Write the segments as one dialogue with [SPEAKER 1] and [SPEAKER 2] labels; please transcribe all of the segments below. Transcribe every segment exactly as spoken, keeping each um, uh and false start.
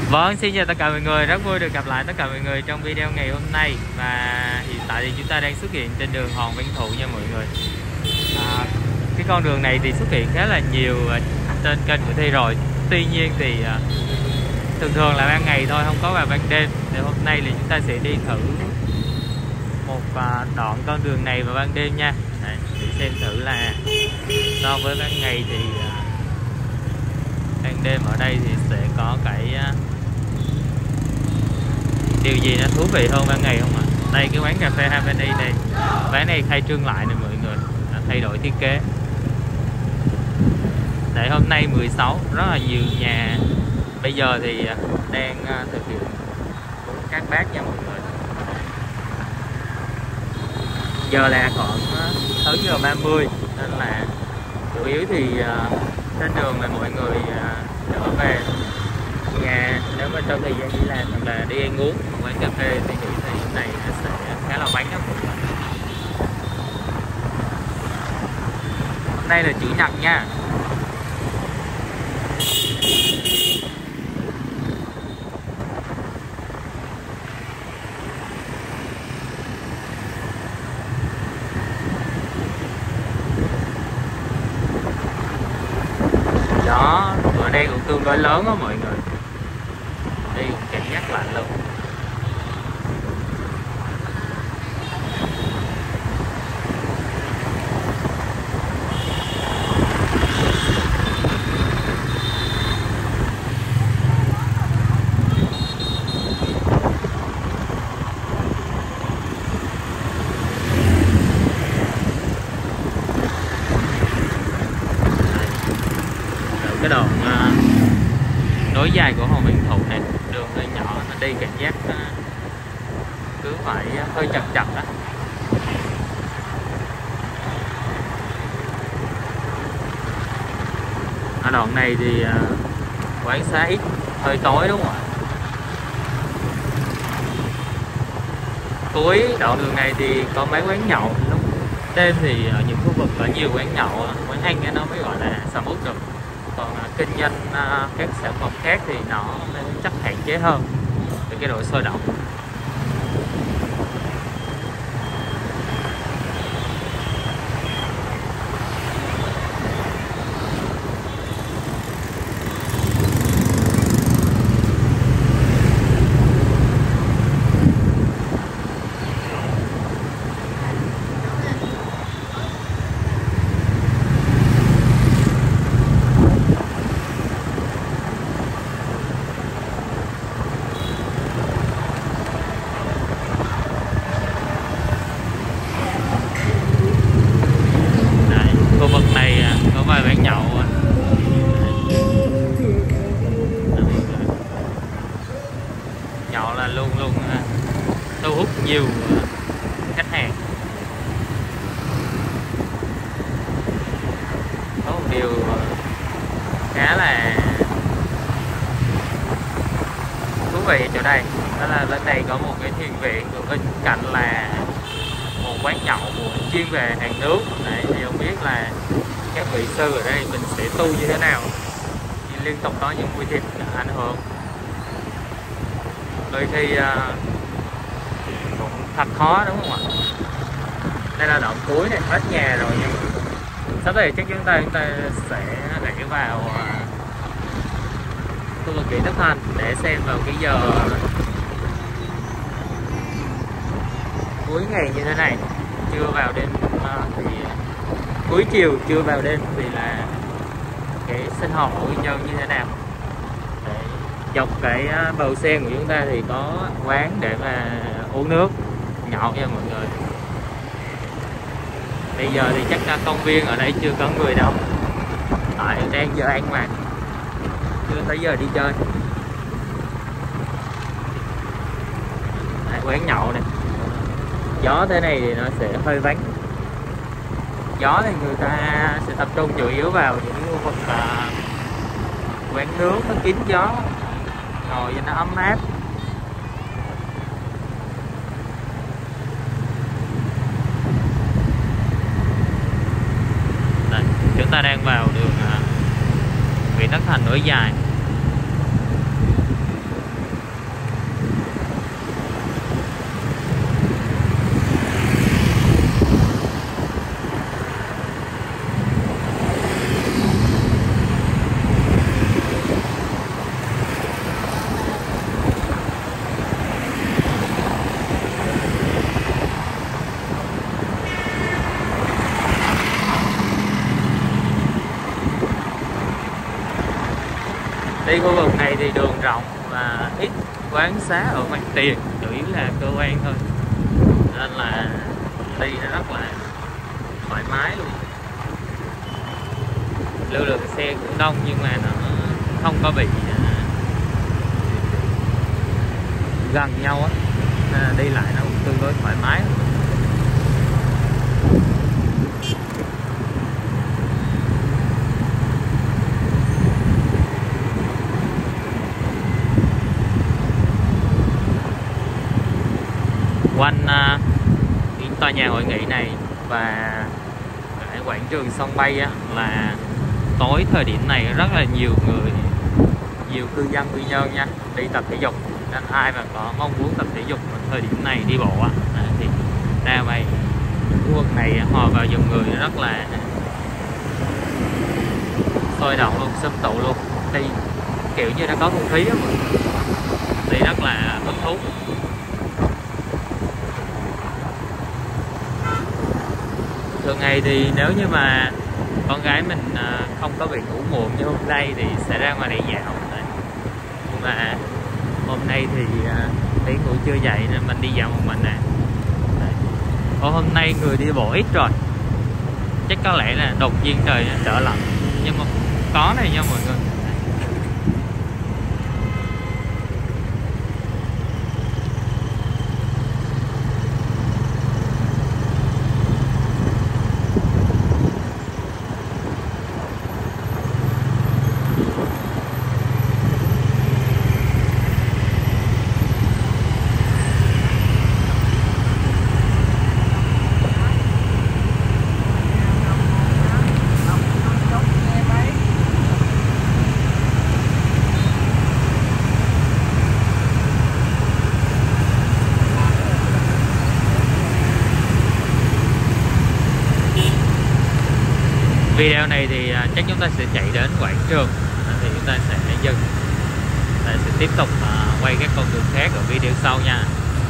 [SPEAKER 1] Vâng, xin chào tất cả mọi người, rất vui được gặp lại tất cả mọi người trong video ngày hôm nay. Và hiện tại thì chúng ta đang xuất hiện trên đường Hoàng Văn Thụ nha mọi người. à, Cái con đường này thì xuất hiện khá là nhiều trên kênh của Thi rồi. Tuy nhiên thì à, thường thường là ban ngày thôi, không có vào ban đêm. Thì hôm nay thì chúng ta sẽ đi thử một à, đoạn con đường này vào ban đêm nha. Đấy, để xem thử là so với ban ngày thì à, ban đêm ở đây thì sẽ có cái à, điều gì nó thú vị hơn ban ngày không ạ? À? Đây cái quán cà phê Havani này, quán này khai trương lại nè mọi người, đã thay đổi thiết kế. Tại hôm nay mười sáu rất là nhiều nhà bây giờ thì đang thực hiện cúng các bác nha mọi người. Giờ là khoảng sáu giờ ba mươi nên là chủ yếu thì trên đường là mọi người trở về nhà nếu mà trong thời gian đi làm hoặc là đi ăn uống ở quán cà phê thì nghĩ thì này nó sẽ khá là vắng lắm. Hôm nay là chủ nhật nha. Đó, ở đây cũng tương đối lớn đó mọi người. Đi cảm giác lạnh luôn. Cái đoạn uh, nối dài của Hoàng Văn Thụ này, đường hơi nhỏ, nó đi cảm giác uh, cứ phải uh, hơi chật chật đó. Ở đoạn này thì uh, quán xá ít, hơi tối đúng không ạ? Cuối đoạn đường này thì có mấy quán nhậu, lúc đêm thì ở những khu vực có nhiều quán nhậu, quán ăn nó mới gọi là sầm uất được. Còn uh, kinh doanh uh, các sản phẩm khác thì nó chắc hạn chế hơn về cái độ sôi động. Khu vực này có vài quán nhậu. Nhậu là luôn luôn thu hút nhiều khách hàng. Có một điều khá là thú vị chỗ đây, đó là bên đây có một cái thiền viện, rồi bên cạnh là một quán nhậu chuyên về hàng nướng. Đấy, thì không biết là các vị sư ở đây mình sẽ tu như thế nào, thì liên tục có những mùi thịt ảnh hưởng, đôi khi uh, cũng thật khó đúng không ạ? Đây là đoạn cuối này, hết nhà rồi nha. Sắp tới chắc chúng ta chúng ta sẽ để vào uh, khu vực Nguyễn Tất Thành để xem vào cái giờ cuối ngày như thế này, chưa vào đêm uh, thì cuối chiều chưa vào đêm thì là cái sinh hoạt của nhân dân như thế nào. Để dọc cái bầu xe của chúng ta thì có quán để mà uống nước nhậu nha mọi người. Bây giờ thì chắc là công viên ở đây chưa có người đâu, tại đang giờ ăn mà chưa tới giờ đi chơi. Đấy, quán nhậu này, gió thế này thì nó sẽ hơi vắng. Gió thì người ta sẽ tập trung chủ yếu vào những khu vực uh, quán nướng nó kín gió, ngồi cho nó ấm áp. Đây, chúng ta đang vào đường uh, Nguyễn Tất Thành nối dài. khu vực này thì đường rộng và ít quán xá ở mặt tiền, chủ yếu là cơ quan thôi, nên là đi nó rất là thoải mái luôn. Lưu lượng xe cũng đông nhưng mà nó không có bị gần nhau á, nên là đi lại nó cũng tương đối thoải mái. Quanh uh, những tòa nhà hội nghị này và cái quảng trường sân bay á, là tối thời điểm này rất là nhiều người, nhiều cư dân quy nhơn nha, đi tập thể dục. Nên ai mà có mong muốn tập thể dục vào thời điểm này đi bộ á, thì ra ngoài khu vực này hòa vào dòng người rất là sôi động luôn, xôm tụ luôn. Đi kiểu như đã có không khí á, đi rất là hứng thú. Thường ngày thì nếu như mà con gái mình không có bị ngủ muộn như hôm nay thì sẽ ra ngoài để dạo. Nhưng mà hôm nay thì thấy ngủ chưa dậy nên mình đi dạo một mình nè. Ở hôm nay người đi bộ ít rồi, chắc có lẽ là đột nhiên trời trở lạnh, nhưng mà có này nha mọi người. Video này thì chắc chúng ta sẽ chạy đến quảng trường, thì chúng ta sẽ dừng, ta sẽ tiếp tục quay các con đường khác ở video sau nha.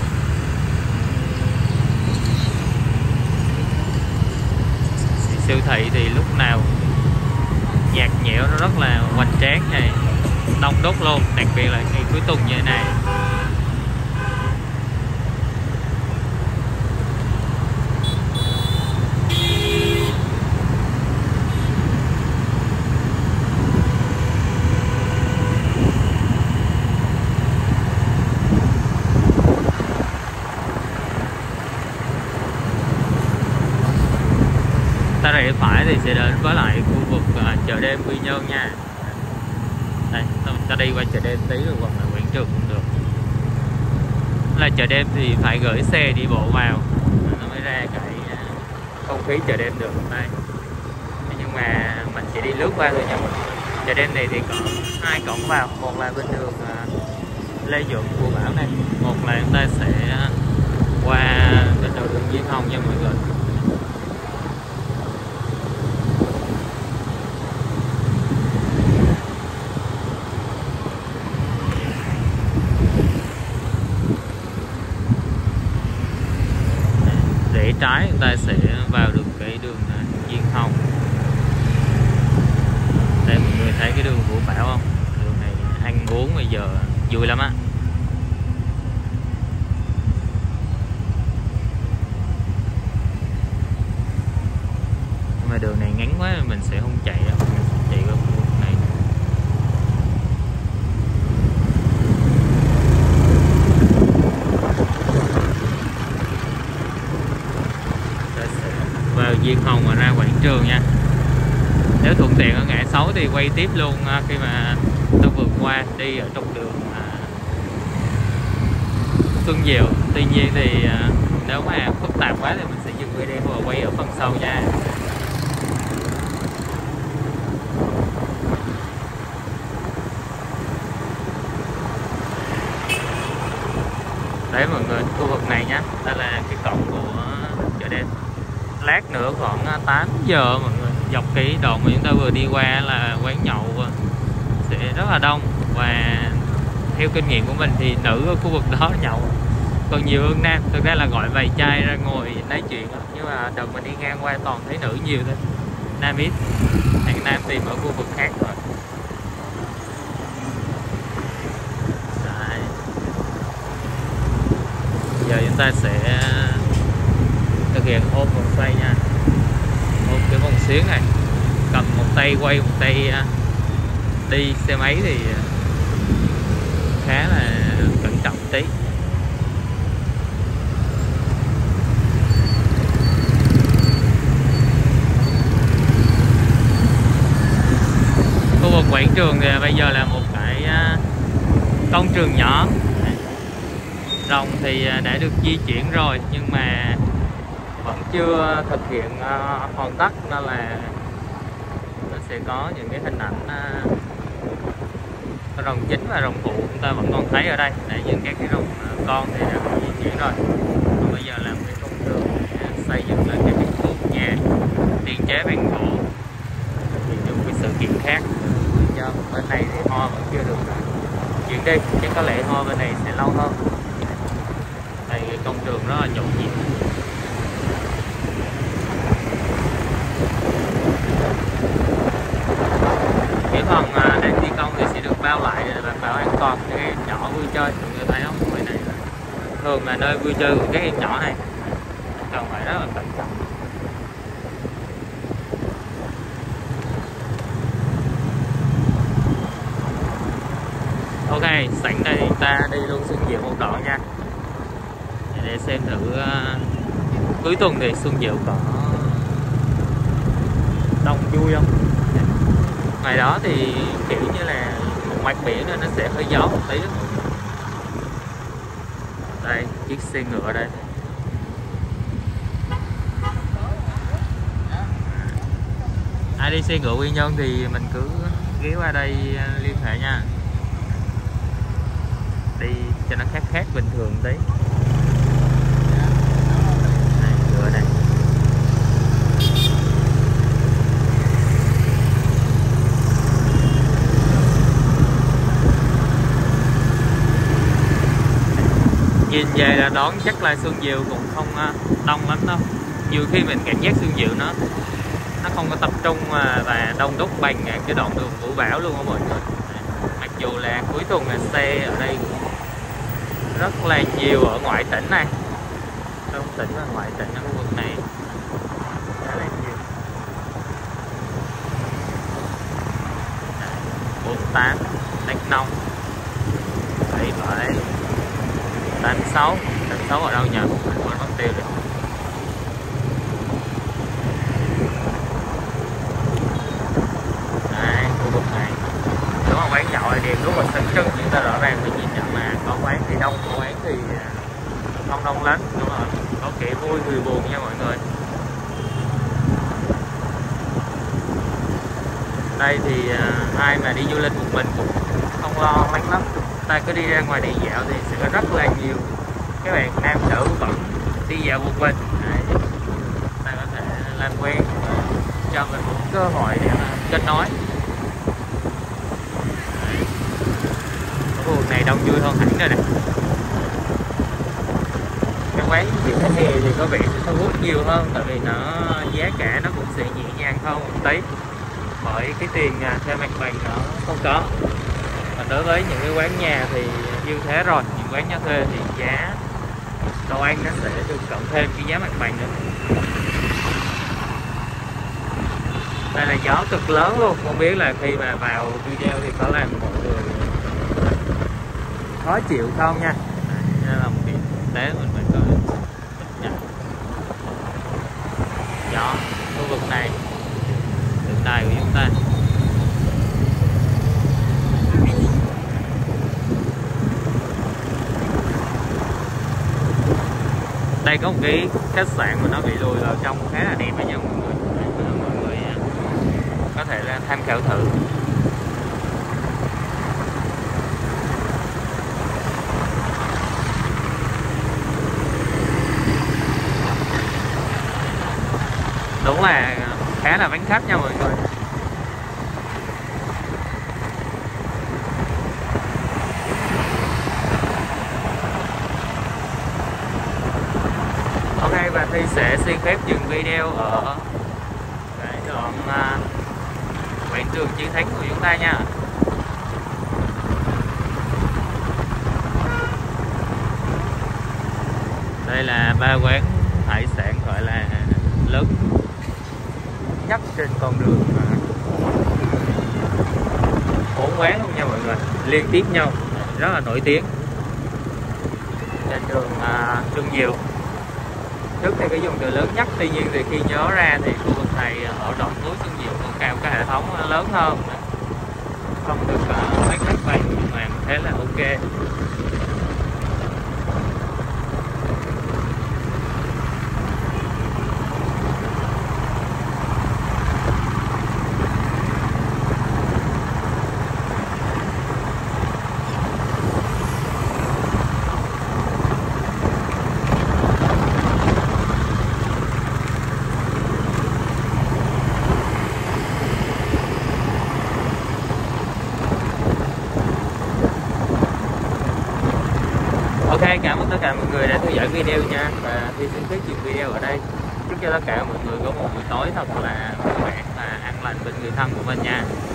[SPEAKER 1] Siêu thị thì lúc nào nhạt nhẽo, nó rất là hoành tráng này, đông đúc luôn, đặc biệt là ngày cuối tuần như thế này. Ta rẽ phải thì sẽ đến với lại khu vực uh, chợ đêm Quy Nhơn nha. Đây, ta đi qua chợ đêm tí rồi hoặc là quảng trường cũng được. Là chợ đêm thì phải gửi xe đi bộ vào nó mới ra cái uh, không khí chợ đêm được. Đây. Nhưng mà mình chỉ đi lướt qua thôi nha. Chợ đêm này thì có hai cổng vào, một là bên đường uh, Lê Duẩn của Bảo này, một là chúng ta sẽ uh, qua bên đầu đường Diên Hồng nha mọi người. Trái chúng ta sẽ vào được cái đường Diên Hồng. Đây mọi người thấy cái đường Vũ Bảo không? Đường này ăn uống bây giờ vui lắm á. Nhưng mà đường này ngắn quá mình sẽ không chạy đâu, mình sẽ chạy qua khu vực này. Vào Diên Hồng và ra quảng trường nha. Nếu thuận tiện ở ngã sáu thì quay tiếp luôn khi mà ta vượt qua đi ở trong đường Xuân Diệu. Tuy nhiên thì nếu mà phức tạp quá thì mình sẽ dừng video và quay ở phần sau nha. Đấy mọi người, khu vực này nhá, đây là cái cổng của chợ đêm. Lát nữa khoảng tám giờ mọi người, dọc cái đoạn mà chúng ta vừa đi qua là quán nhậu sẽ rất là đông. Và theo kinh nghiệm của mình thì nữ ở khu vực đó nhậu còn nhiều hơn nam. Thực ra là gọi vài chai ra ngồi nói chuyện, nhưng mà đợt mình đi ngang qua toàn thấy nữ nhiều thôi, nam ít. Thằng nam tìm ở khu vực khác rồi. ta sẽ thực hiện ôm vòng xoay nha, ôm cái vòng xuyến này, cầm một tay quay, một tay đi xe máy thì khá là cẩn trọng tí. Khu vực quảng trường thì bây giờ là một cái công trường nhỏ, rồng thì đã được di chuyển rồi nhưng mà vẫn chưa thực hiện uh, hoàn tất, nên là nó sẽ có những cái hình ảnh uh, rồng chính và rồng phụ chúng ta vẫn còn thấy ở đây. Để những các cái rồng uh, con thì đã di chuyển rồi. Còn bây giờ làm cái công trường xây dựng lên cái biệt thự nhà tiên chế bằng gỗ thì dùng cái sự kiện khác. Cho bên này thì hoa vẫn chưa được chuyển đi, chứ có lẽ hoa bên này sẽ lâu hơn. Đây cái công trường rất là nhộn nhịp. Cái phần đang thi công thì sẽ được bao lại để đảm bảo an toàn cho các em nhỏ vui chơi. Mọi người thấy không? Nơi này là thường là nơi vui chơi của các em nhỏ này, cần phải rất là cẩn trọng. Ok, sẵn đây chúng ta đi luôn Xuân Diệu một đoạn nha, để xem thử uh, cuối tuần thì Xuân Diệu có đông vui không. Ngày đó thì kiểu như là một mặt biển nên nó sẽ hơi gió một tí. Đây chiếc xe ngựa đây. Ai đi xe ngựa Quy Nhơn thì mình cứ ghé qua đây liên hệ nha, đi cho nó khác khác bình thường tí. Đây, ngựa đây. Nhìn về là đón chắc là Xuân Diệu cũng không đông lắm đâu. Nhiều khi mình cảm giác Xuân Diệu nó nó không có tập trung và đông đúc bằng cái đoạn đường Vũ Bảo luôn á mọi người. Mặc dù là cuối tuần là xe ở đây rất là nhiều ở ngoại tỉnh này, trong tỉnh và ngoại tỉnh ở khu vực này rất là nhiều. bốn tám, Đắk Nông, bảy bảy, tám sáu, tám sáu ở đâu nhỉ? Quên mất tiêu rồi. Đây, khu vực này nếu mà quán nhậu thì đèn lúc mà sáng trưng chúng ta rõ ràng phải nhìn nhận mà có quán thì đông, có quán thì không đông lắm, đúng rồi, có kẻ vui người buồn nha mọi người. Đây thì uh, ai mà đi du lịch một mình cũng không lo lắng lắm, ta cứ đi ra ngoài đi dạo thì sẽ có rất là nhiều các bạn nam nữ vẫn đi dạo một mình. Đấy, ta có thể làm quen cho mình một cơ hội để mà kết nối. Khu vực này đông vui hơn hẳn rồi nè. Cái quán kiểu cái hè thì có vẻ sẽ thu hút nhiều hơn, tại vì nó giá cả nó cũng sẽ nhẹ nhàng hơn một tí, bởi cái tiền thuê mặt bằng nó không có. Còn đối với những cái quán nhà thì như thế rồi, những quán nhà thuê thì giá đồ ăn nó sẽ được cộng thêm cái giá mặt bằng nữa. Đây là gió cực lớn luôn, không biết là khi mà vào video thì có làm mọi người khó chịu không nha. Đây là một cái thực tế mình phải coi nhận. Gió khu vực này, tượng đài của chúng ta. Đây có một cái khách sạn mà nó bị lùi vào trong khá là đẹp đó nha mọi người. Mọi người có thể là tham khảo thử. Đúng là khá là vắng khách nha mọi người. Ok, và Thi sẽ xin phép dừng video ở cái đoạn uh, quảng trường Chiến Thắng của chúng ta nha. Đây là ba quán hải sản gọi là lớn nhất trên con đường, bốn quán luôn nha mọi người, liên tiếp nhau, rất là nổi tiếng trên đường à, Xuân Diệu. Trước thì cái dùng từ lớn nhất, tuy nhiên thì khi nhớ ra thì khu vực này ở đoạn núi Xuân Diệu còn cao cái hệ thống lớn hơn, không được uh, bán đất vay mà thế là ok. Ok, cảm ơn tất cả mọi người đã theo dõi video nha, và Thi xin kết duyệt video ở đây. Chúc cho tất cả mọi người có một buổi tối thật là vui vẻ và an lành bên người thân của mình nha.